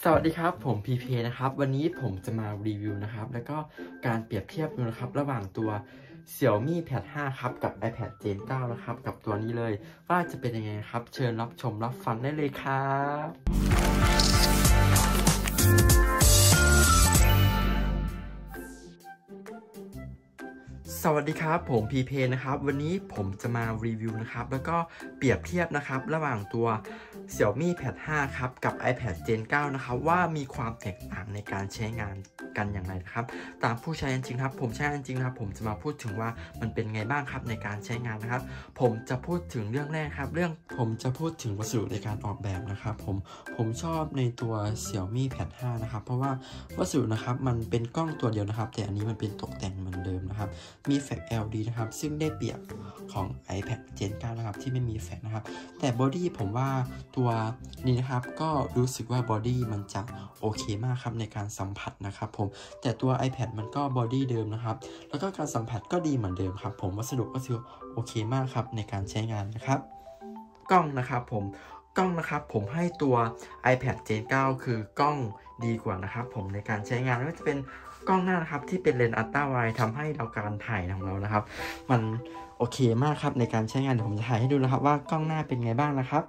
สวัสดีครับผมพีเพนะครับวันนี้ผมจะมารีวิวนะครับแล้วก็การเปรียบเทียบดูนะครับระหว่างตัว Xiaomi Pad 5ครับกับ iPad Gen 9นะครับกับตัวนี้เลยว่าจะเป็นยังไงครับเชิญรับชมรับฟังได้เลยครับสวัสดีครับผมพีเพนะครับวันนี้ผมจะมารีวิวนะครับแล้วก็เปรียบเทียบนะครับระหว่างตัว Xiaomi Pad 5ครับกับ iPad Gen 9นะครับว่ามีความแตกต่างในการใช้งานกันอย่างไรนะครับตามผู้ใช้จริงครับผมใช้จริงนะครับผมจะมาพูดถึงว่ามันเป็นไงบ้างครับในการใช้งานนะครับผมจะพูดถึงเรื่องแรกครับผมจะพูดถึงวัสดุในการออกแบบนะครับผมชอบในตัว Xiaomi Pad 5นะครับเพราะว่าวัสดุนะครับมันเป็นกล้องตัวเดียวนะครับแต่อันนี้มันเป็นตกแต่งเหมือนเดิมนะครับมีแฟลช LED นะครับซึ่งได้เปรียบของ iPad Gen 9นะครับที่ไม่มีแฟลชนะครับแต่บอดี้ผมว่าตัวนี้นะครับก็รู้สึกว่าบอดี้มันจะโอเคมากครับในการสัมผัสนะครับผมแต่ตัว iPad มันก็บอดี้เดิมนะครับแล้วก็การสัมผัสก็ดีเหมือนเดิมครับผมวัสดุก็คือโอเคมากครับในการใช้งานนะครับกล้องนะครับผมให้ตัว iPad Gen 9 คือกล้องดีกว่านะครับผมในการใช้งานไม่ว่าจะเป็นกล้องหน้านะครับที่เป็นเลนส์อัลตร้าไวด์ทำให้เราการถ่ายของเรานะครับมันโอเคมากครับในการใช้งานเดี๋ยวผมจะถ่ายให้ดูนะครับว่ากล้องหน้าเป็นไงบ้างนะครับ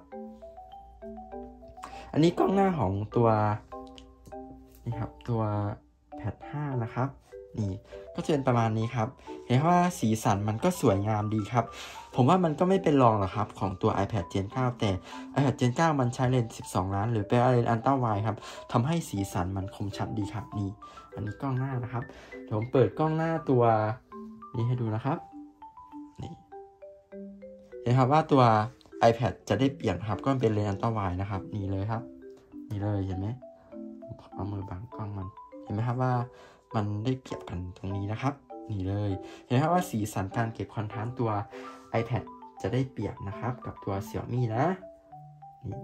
อันนี้กล้องหน้าของตัวนี่ครับตัว Pad 5นะครับนี่ก็จะเป็นประมาณนี้ครับเห็นว่าสีสันมันก็สวยงามดีครับผมว่ามันก็ไม่เป็นรองหรอกครับของตัว iPad Gen 9 แต่ iPad Gen 9 มันใช้เลนส์12 ล้านหรือเป็นเลนส์อัลตร้าไวด์ครับทำให้สีสันมันคมชัดดีครับนี่อันนี้กล้องหน้านะครับเดี๋ยวผมเปิดกล้องหน้าตัวนี้ให้ดูนะครับนี่เห็นครับว่าตัว iPad จะได้เปลี่ยนครับก็เป็นเลนส์อัลตร้าไวด์นะครับนี่เลยครับนี่เลยเห็นไหมเอามือบังกล้องมันเห็นไหมครับว่ามันได้เปรียบกันตรงนี้นะครับนี่เลยเห็นไหมครับว่าสีสันการเก็บคอนทราสต์ตัว iPad จะได้เปรียบนะครับกับตัว Xiaomi นะนี่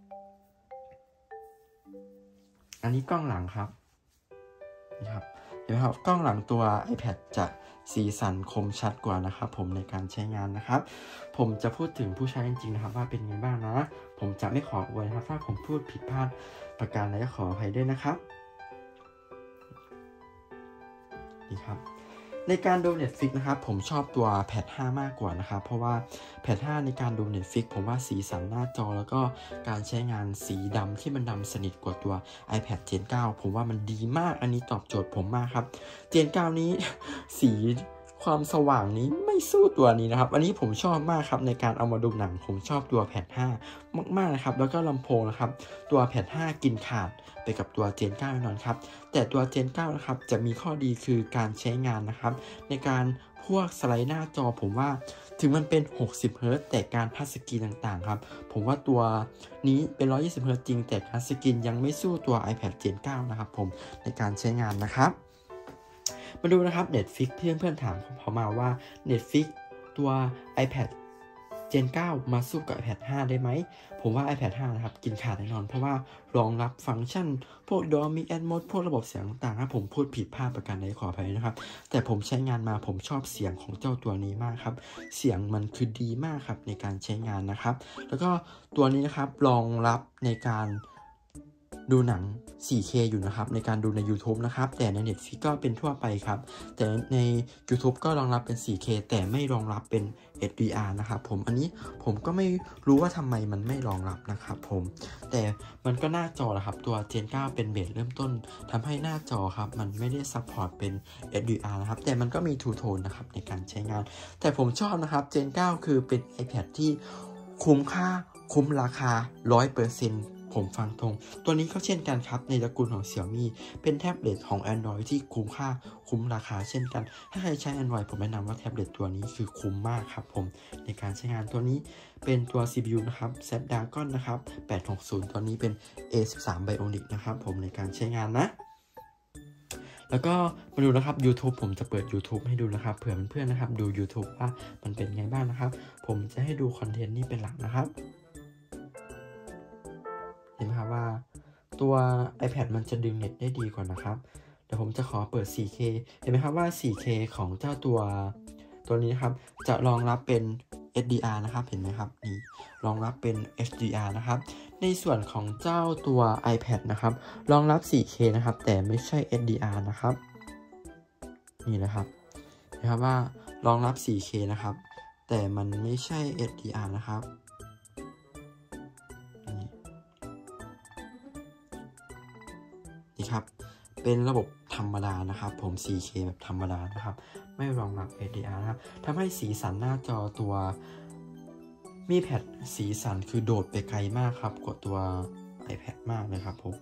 อันนี้กล้องหลังครับนี่ครับเห็นไหมครับกล้องหลังตัว iPad จะสีสันคมชัดกว่านะครับผมในการใช้งานนะครับผมจะพูดถึงผู้ใช้จริงๆนะครับว่าเป็นไงบ้างนะผมจะไม่ขออวยนะครับถ้าผมพูดผิดพลาดประการใดก็ขออภัยด้วยนะครับนี่ครับในการดู Netflix นะครับผมชอบตัว Pad 5 มากกว่านะครับเพราะว่า Pad 5 ในการดู Netflix ผมว่าสีสันหน้าจอแล้วก็การใช้งานสีดำที่มันดำสนิทกว่าตัว iPad Gen 9 ผมว่ามันดีมากอันนี้ตอบโจทย์ผมมากครับ Gen 9 นี้ สีความสว่างนี้ไม่สู้ตัวนี้นะครับอันนี้ผมชอบมากครับในการเอามาดูหนังผมชอบตัว Pad 5 มากๆนะครับแล้วก็ลำโพงนะครับตัว Pad 5 กินขาดไปกับตัว Gen 9 แน่นอนครับแต่ตัว Gen 9 นะครับจะมีข้อดีคือการใช้งานนะครับในการพวกสไลด์หน้าจอผมว่าถึงมันเป็น60 Hz แต่การพัดสกรีนต่างๆครับผมว่าตัวนี้เป็น120 Hz จริงแต่การสกรีนยังไม่สู้ตัว iPad Gen 9 นะครับผมในการใช้งานนะครับมาดูนะครับ Netflix เพื่อนๆถามผมมาว่า Netflix ตัว iPad Gen 9 มาสู้กับ iPad 5 ได้ไหมผมว่า iPad 5 นะครับกินขาดแน่นอนเพราะว่ารองรับฟังก์ชันพวก Dolby Atmos พวกระบบเสียงต่างๆครับผมพูดผิดพลาดประการใดขออภัยนะครับแต่ผมใช้งานมาผมชอบเสียงของเจ้าตัวนี้มากครับเสียงมันคือดีมากครับในการใช้งานนะครับแล้วก็ตัวนี้นะครับรองรับในการดูหนัง 4K อยู่นะครับในการดูใน YouTube นะครับแต่ใน Netflix ก็เป็นทั่วไปครับแต่ใน YouTube ก็รองรับเป็น 4K แต่ไม่รองรับเป็น HDR นะครับผมอันนี้ผมก็ไม่รู้ว่าทำไมมันไม่รองรับนะครับผมแต่มันก็หน้าจอแหละครับตัว Gen 9 เป็นเบสเริ่มต้นทำให้หน้าจอครับมันไม่ได้ซัพพอร์ตเป็น HDR นะครับแต่มันก็มี True Tone นะครับในการใช้งานแต่ผมชอบนะครับ Gen 9 คือเป็น iPad ที่คุ้มค่าคุ้มราคา 100%ผมฟังตรงตัวนี้ก็เช่นกันครับในตระกูลของ Xiaomi เป็นแท็บเล็ตของ Android ที่คุ้มค่าคุ้มราคาเช่นกันถ้าใครใช้ Android ผมแนะนำว่าแท็บเล็ตตัวนี้คือคุ้มมากครับผมในการใช้งานตัวนี้เป็นตัว CPU นะครับ Snapdragon นะครับ860ตัวนี้เป็น A13 Bionic นะครับผมในการใช้งานนะแล้วก็มาดูนะครับ YouTube ผมจะเปิด YouTube ให้ดูนะครับเผื่อเพื่อนๆนะครับดู YouTube ว่ามันเป็นไงบ้างนะครับผมจะให้ดูคอนเทนต์นี้เป็นหลักนะครับเห็นไหมครับว่าตัว iPad มันจะดึงเน็ตได้ดีกว่านะครับเดี๋ยวผมจะขอเปิด 4K เห็นไหมครับว่า 4K ของเจ้าตัวนี้นะครับจะรองรับเป็น SDR นะครับเห็นไหมครับนี่รองรับเป็น HDR นะครับในส่วนของเจ้าตัว iPad นะครับรองรับ 4K นะครับแต่ไม่ใช่ SDR นะครับนี่นะครับว่ารองรับ 4K นะครับแต่มันไม่ใช่ SDR นะครับนี่ครับเป็นระบบธรรมดานะครับผม 4K แบบธรรมดานะครับไม่รองรับ HDR นะครับทำให้สีสันหน้าจอตัวมีแพดสีสันคือโดดไปไกลมากครับกว่าตัว iPad มากเลยครับผม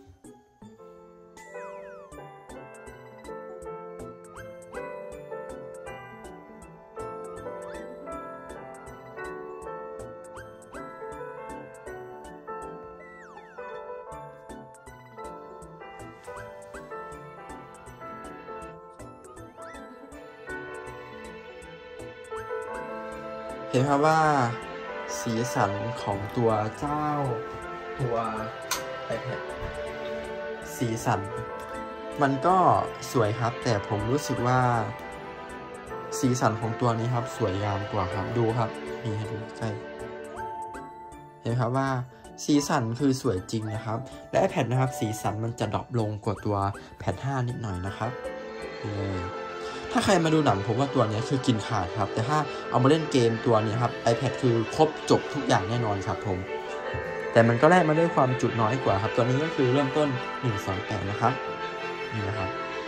เห็นครับว่าสีสันของตัวเจ้าตัว iPad สีสันมันก็สวยครับแต่ผมรู้สึกว่าสีสันของตัวนี้ครับสวยงามกว่าครับดูครับนี่ให้ดูใกล้เห็นครับว่าสีสันคือสวยจริงนะครับและ iPad นะครับสีสันมันจะดรอปลงกว่าตัวแพด5นิดหน่อยนะครับถ้าใครมาดูหนังผมว่าตัวนี้คือกินขาดครับแต่ถ้าเอามาเล่นเกมตัวนี้ครับ iPad คือครบจบทุกอย่างแน่นอนครับผมแต่มันก็แลกมาด้วยความจุน้อยกว่าครับตัวนี้ก็คือเริ่มต้น128นะครับนี่นะครับ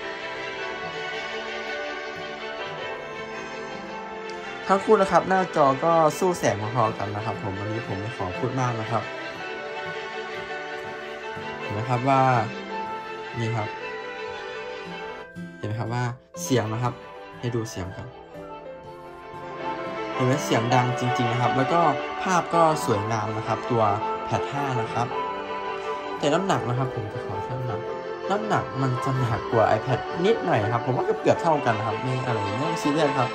ทั้งคู่นะครับหน้าจอก็สู้แสงพอๆกันนะครับผมวันนี้ผมไม่ขอพูดมากนะครับเห็นไหมครับว่านี่ครับเห็นไหมครับว่าเสียงนะครับให้ดูเสียงครับเห็นไหมเสียงดังจริงๆนะครับแล้วก็ภาพก็สวยงามนะครับตัวแพด5นะครับแต่น้ำหนักนะครับผมจะขอน้ำหนักมันจะหนักกว่า iPad นิดหน่อยครับผมว่าเกือบเท่ากันนะครับไม่อะไรไม่ซีเรียสครับ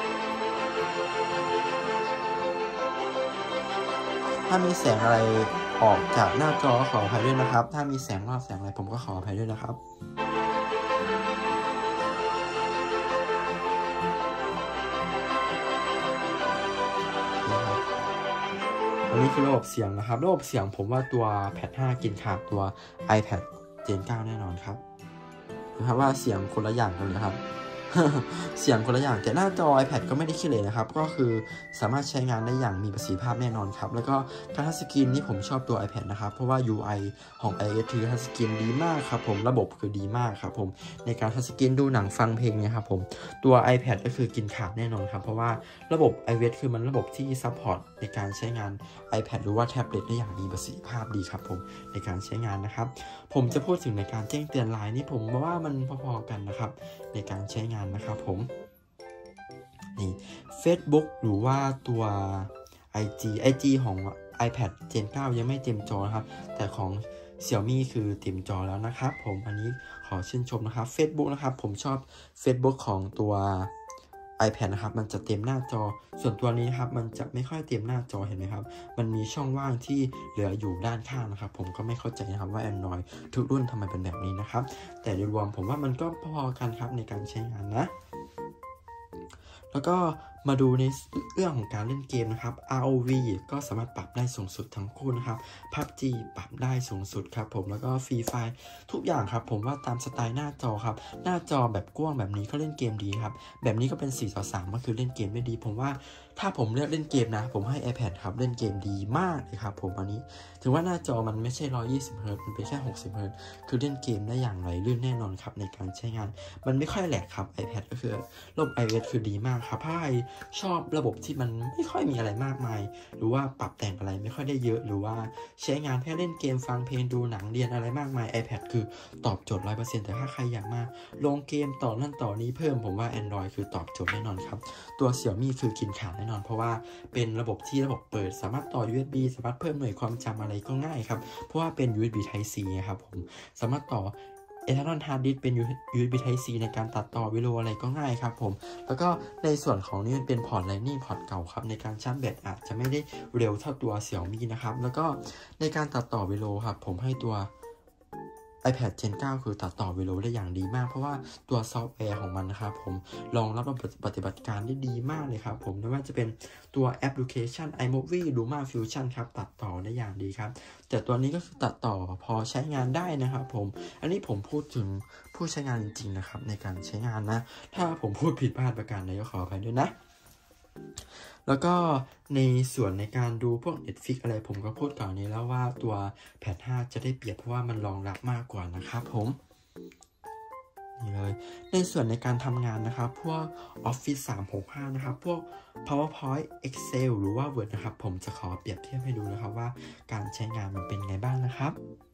ถ้ามีแสงอะไรออกจากหน้าจอขออภัยด้วยนะครับถ้ามีแสงรอบแสงอะไรผมก็ขออภัยด้วยนะครับอันนี้คือระบบเสียงนะครับระบบเสียงผมว่าตัวแพด5กินขาดตัว iPad Gen 9แน่นอนครับนะครับว่าเสียงคนละอย่างกันเลยครับ เสียงคนละอย่างแต่หน้าจอ iPad ก็ไม่ได้ขี้เหร่นะครับก็คือสามารถใช้งานได้อย่างมีประสิทธิภาพแน่นอนครับแล้วก็การทัชสกรีนนี่ผมชอบตัว iPad นะครับเพราะว่า UI ของ iOS คือทัชสกรีนดีมากครับผมระบบคือดีมากครับผมในการทัชสกรีนดูหนังฟังเพลงเนี่ยครับผมตัว iPad ก็คือกินขาดแน่นอนครับเพราะว่าระบบ iOS คือมันระบบที่ซัพพอร์ตในการใช้งาน iPad หรือว่าแท็บเล็ตได้อย่างมีประสิทธิภาพดีครับผมในการใช้งานนะครับผมจะพูดถึงในการแจ้งเตือนไลน์นี่ผมว่ามันพอๆกันนะครับในการใช้งานนะครับผมนี่ Facebook หรือว่าตัว IG ของ iPad Gen 9 ยังไม่เต็มจอนะครับแต่ของ Xiaomi คือเต็มจอแล้วนะครับผมอันนี้ขอชื่นชมนะครับ Facebook นะครับผมชอบ Facebook ของตัว iPad นะครับมันจะเต็มหน้าจอส่วนตัวนี้ครับมันจะไม่ค่อยเต็มหน้าจอเห็นไหมครับมันมีช่องว่างที่เหลืออยู่ด้านข้างนะครับผมก็ไม่เข้าใจนะครับว่า Android ทุกรุ่นทำไมเป็นแบบนี้นะครับแต่โดยรวมผมว่ามันก็พอกันครับในการใช้งานนะแล้วก็มาดูในเรื่องของการเล่นเกมนะครับ ROV ก็สามารถปรับได้สูงสุดทั้งคู่นะครับ PUBG ปรับได้สูงสุดครับผมแล้วก็ Free Fire ทุกอย่างครับผมว่าตามสไตล์หน้าจอครับหน้าจอแบบกว้างแบบนี้ก็เล่นเกมดีครับแบบนี้ก็เป็น4:3ก็คือเล่นเกมได้ดีผมว่าถ้าผมเลือกเล่นเกมนะผมให้ iPad ครับเล่นเกมดีมากเลยครับผมอันนี้ถึงว่าหน้าจอมันไม่ใช่120 Hz มันเป็นแค่60 Hz คือเล่นเกมได้อย่างไหลลื่นแน่นอนครับในการใช้งานมันไม่ค่อยแหลกครับ iPad ก็คือระบบ iOS คือดีมากครับถ้าใครชอบระบบที่มันไม่ค่อยมีอะไรมากมายหรือว่าปรับแต่งอะไรไม่ค่อยได้เยอะหรือว่าใช้งานแค่เล่นเกมฟังเพลงดูหนังเรียนอะไรมากมาย iPad คือตอบโจทย์ 100% แต่ถ้าใครอยากมาลงเกมต่อนั่นต่อนี้เพิ่มผมว่า Android คือตอบโจทย์แน่นอนครับตัว Xiaomi คือกินขาดแน่นอนเพราะว่าเป็นระบบที่ระบบเปิดสามารถต่อ USB สามารถเพิ่มหน่วยความจำอะไรก็ง่ายครับเพราะว่าเป็น USB Type C ครับผมสามารถต่อEternal Hard Disk เป็น USB Type C ในการตัดต่อวิดีโออะไรก็ง่ายครับผมแล้วก็ในส่วนของนี้มันเป็นพอร์ต Lightning พอร์ตเก่าครับในการชาร์จแบตอาจจะไม่ได้เร็วเท่าตัว Xiaomi นะครับแล้วก็ในการตัดต่อวิดีโอครับผมให้ตัว iPad Gen 9 คือตัดต่อวิดีโอได้อย่างดีมากเพราะว่าตัวซอฟต์แวร์ของมันนะครับผมรองรับระบบปฏิบัติการได้ดีมากเลยครับผมไม่ว่าจะเป็นตัวแอปพลิเคชัน iMovie Luma Fusion ครับตัดต่อได้อย่างดีครับแต่ตัวนี้ก็คือตัดต่อพอใช้งานได้นะครับผมอันนี้ผมพูดถึงผู้ใช้งานจริงๆนะครับในการใช้งานนะถ้าผมพูดผิดพลาดประการใดก็ขออภัยด้วยนะแล้วก็ในส่วนในการดูพวก Netflix อะไรผมก็พูดก่อนนี้แล้วว่าตัวแพด5จะได้เปรียบเพราะว่ามันรองรับมากกว่านะครับผมนี่เลยในส่วนในการทำงานนะครับพวก Office 365นะครับพวก PowerPoint Excel หรือว่า Word นะครับผมจะขอเปรียบเทียบให้ดูนะครับว่าการใช้งานมันเป็นไงบ้างนะครับ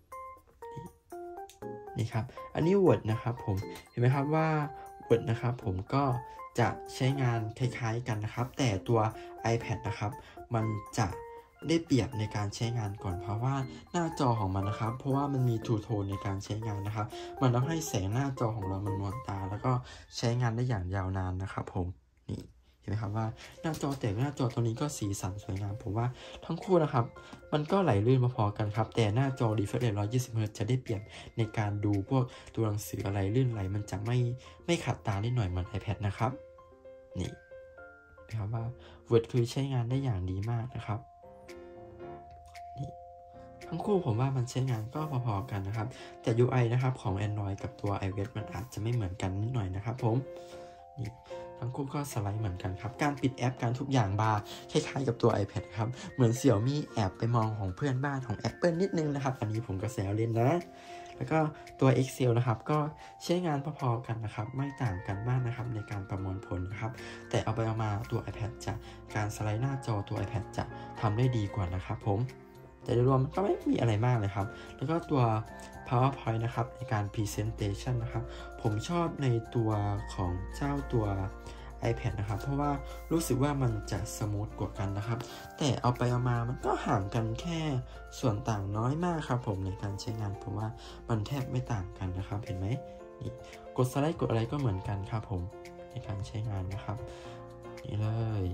นี่ครับอันนี้ Word นะครับผมเห็นไหมครับว่า Word นะครับผมก็จะใช้งานคล้ายๆกันนะครับแต่ตัว iPad นะครับมันจะได้เปรียบในการใช้งานก่อนเพราะว่าหน้าจอของมันนะครับเพราะว่ามันมีทูโทนในการใช้งานนะครับมันทำให้แสงหน้าจอของเรามันนวลตาแล้วก็ใช้งานได้อย่างยาวนานนะครับผมนี่เห็นไหมครับว่าหน้าจอแต่หน้าจอตัวนี้ก็สีสันสวยงามผมว่าทั้งคู่นะครับมันก็ไหลลื่นพอๆกันครับแต่หน้าจอ Refresh Rate 120 Hz จะได้เปรียบในการดูพวกตัวหนังสืออะไรลื่นไหลมันจะไม่ขัดตานิดหน่อยเหมือน iPad นะครับนี่นะครับว่า Word คือใช้งานได้อย่างดีมากนะครับนี่ทั้งคู่ผมว่ามันใช้งานก็พอๆกันนะครับแต่ UI นะครับของ Android กับตัว iOS มันอาจจะไม่เหมือนกันนิดหน่อยนะครับผมนี่ทั้งคู่ก็สไลด์เหมือนกันครับการปิดแอปการทุกอย่างบาร์คล้ายๆกับตัว iPad ครับเหมือน Xiaomi แอบไปมองของเพื่อนบ้านของ Apple นิดนึงนะครับอันนี้ผมก็แซวเล่นนะแล้วก็ตัว Excel นะครับก็ใช้งานพอๆกันนะครับไม่ต่างกันมากนะครับในการประมวลผลนะครับแต่เอาไปเอามาตัว iPad จะการสไลด์หน้าจอตัว iPad จะทำได้ดีกว่านะครับผมแต่โดยรวมก็ไม่มีอะไรมากเลยครับแล้วก็ตัว PowerPoint นะครับในการ Presentation นะครับผมชอบในตัวของเจ้าตัว iPad นะครับเพราะว่ารู้สึกว่ามันจะสมูทกว่ากันนะครับแต่เอาไปเอามามันก็ห่างกันแค่ส่วนต่างน้อยมากครับผมในการใช้งานผมว่ามันแทบไม่ต่างกันนะครับเห็นไหมนี่กดสไลด์กดอะไรก็เหมือนกันครับผมในการใช้งานนะครับนี่เลย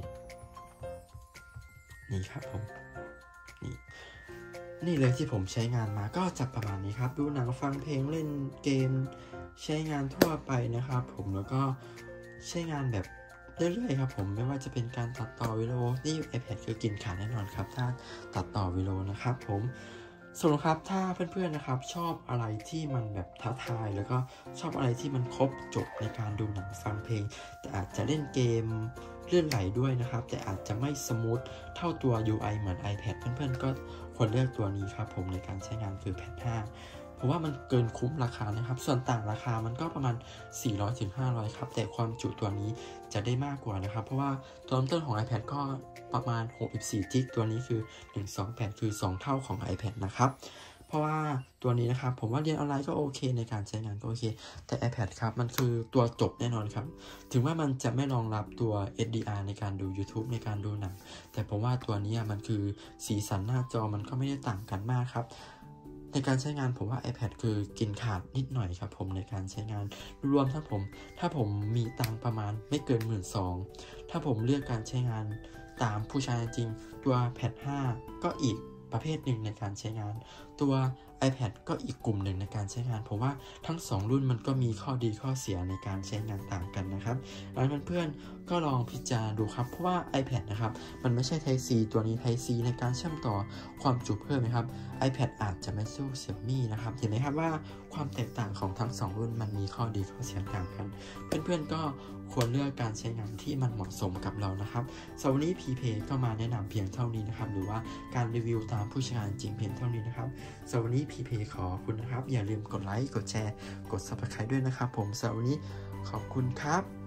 นี่ครับผมนี่เลยที่ผมใช้งานมาก็จะประมาณนี้ครับดูหนังฟังเพลงเล่นเกมใช้งานทั่วไปนะครับผมแล้วก็ใช้งานแบบเรื่อยๆครับผมไม่ว่าจะเป็นการตัดต่อวิดีโอนี่ iPad คือกินขาดแน่นอนครับถ้าตัดต่อวิดีโอนะครับผมส่วนครับถ้าเพื่อนๆนะครับชอบอะไรที่มันแบบท้าทายแล้วก็ชอบอะไรที่มันครบจบในการดูหนังฟังเพลงแต่อาจจะเล่นเกมเลื่อนไหลด้วยนะครับแต่อาจจะไม่สมูทเท่าตัว UI เหมือน iPad เพื่อนๆก็ควรเลือกตัวนี้ครับผมในการใช้งานคือแพด5เพราะว่ามันเกินคุ้มราคานะครับส่วนต่างราคามันก็ประมาณ 400-500 ครับแต่ความจุตัวนี้จะได้มากกว่านะครับเพราะว่าตัวเริ่มต้นของ iPad ก็ประมาณ64 จิกตัวนี้คือ128คือ2เท่าของ iPad นะครับเพราะว่าตัวนี้นะครับผมว่าเรียนออนไลน์ก็โอเคในการใช้งานก็โอเคแต่ iPad ครับมันคือตัวจบแน่นอนครับถึงว่ามันจะไม่รองรับตัว HDR ในการดู YouTube ในการดูหนังแต่ผมว่าตัวนี้มันคือสีสันหน้าจอมันก็ไม่ได้ต่างกันมากครับในการใช้งานผมว่า iPad คือกินขาดนิดหน่อยครับผมในการใช้งานรวมถ้าผมมีตังประมาณไม่เกิน 12,000 ถ้าผมเลือกการใช้งานตามผู้ใช้จริงตัวแพด5ก็อีกประเภทหนึ่งในการใช้งานตัว iPad ก็อีกกลุ่มหนึ่งในการใช้งานผมว่าทั้ง2รุ่นมันก็มีข้อดีข้อเสียในการใช้งานต่างกันนะครับดังนั้นเพื่อนๆก็ลองพิจารณาดูครับเพราะว่า iPad นะครับมันไม่ใช่ Type C ตัวนี้ Type C ในการเชื่อมต่อความจุเพิ่มนะครับ iPad อาจจะไม่สู้ Xiaomi นะครับเห็นไหมครับว่าความแตกต่างของทั้ง2รุ่นมันมีข้อดีข้อเสียต่างกันเพื่อนๆก็ควรเลือกการใช้งานที่มันเหมาะสมกับเรานะครับสำหรับวันนี้ PPay ก็มาแนะนำเพียงเท่านี้นะครับหรือว่าการรีวิวตามผู้ใช้งานจริงเพียงเท่านี้นะครับสำหรับวันนี้ PPay ขอบคุณนะครับอย่าลืมกดไลค์กดแชร์กด Subscribe ด้วยนะครับผมสำหรับวันนี้ขอบคุณครับ